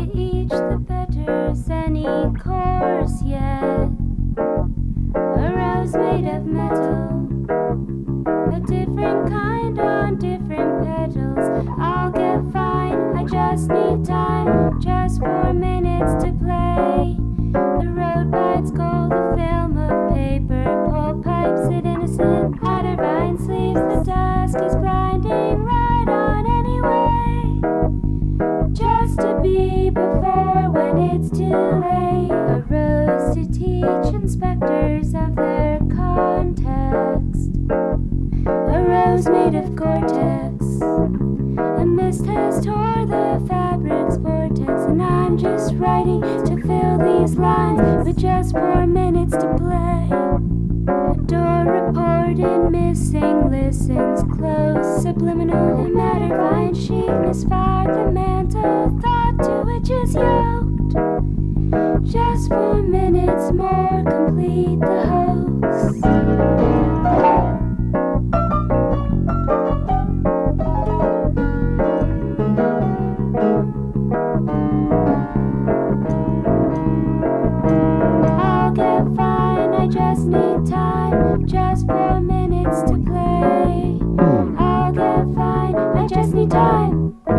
to each the better's any course yet. A rose made of metal, a different kind on different petals. I'll get fine, I just need time, just 4 minutes to play. The road bites gold, a film of paper, pole pipes it innocent, powder vine sleeves, the dusk is blinding, right on anyway. Just to be before when it's too late. A rose to teach inspectors of their context. A rose made of cortex. A mist has tore the fabric's vortex, and I'm just writing to fill these lines with just 4 minutes to play. A door report in missing listens close, subliminal and matter fine sheet misfired the mantle, thought to which is yoked. Just 4 minutes more, complete the hoax. I'll get fine, I just need time, just 4 minutes to play. I'll get fine, I just need time.